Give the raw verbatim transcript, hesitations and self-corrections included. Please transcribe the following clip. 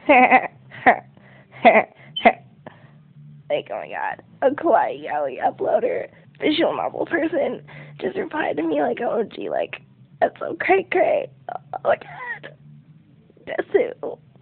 Like, oh my god, a kawaii yaoi uploader, visual novel person, just replied to me like, oh gee, like, that's so cray cray. Oh my god. Desu.